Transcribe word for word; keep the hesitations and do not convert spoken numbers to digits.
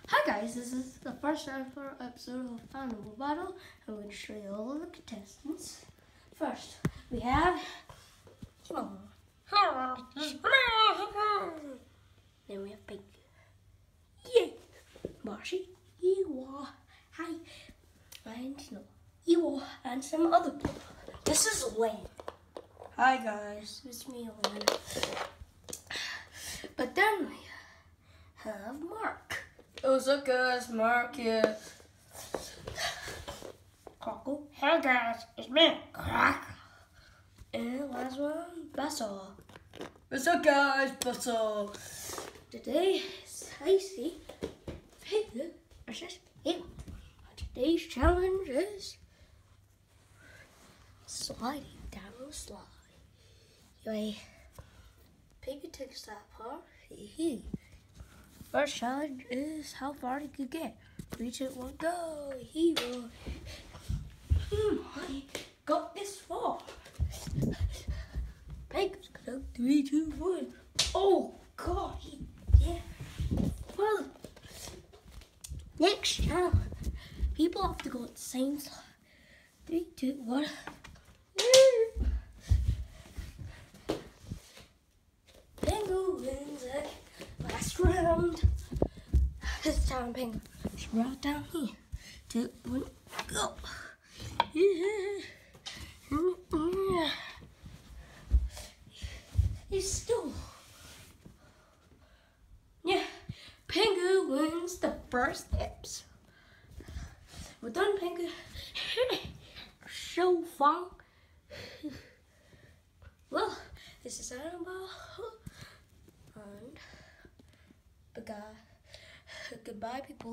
Hi guys, this is the first ever episode of Animal Battle. I'm going to show you all of the contestants. First, we have Timon. Then we have Pink. Yay! Marshy, Ewa, hi, and no, Ewa, and some other people. This is Wayne. Hi guys, it's me, Wayne. But then we have Mark. What's up guys, Mark here. Cockle. Hey guys, it's me, Crack. And last one, Bustle. What's up guys, Bustle. Today is Icy Pig versus Him. Today's challenge is sliding down a slide. Anyway, Pig takes that part. Hee First challenge is how far he could get. Three, two, one, go! He will. Hmm, I got this far. Pig's gonna three, two, one. Oh God! He, yeah. Well, next challenge, people have to go at the same time. Three, two, one. Pengu wins it. Last round. This time, Penguin is right down here. Two, one, go. Yeah. He's still. Yeah. Penguin wins the first steps. We're done, Penguin. So fun. Well, this is Annabelle. And the guy. Goodbye, people.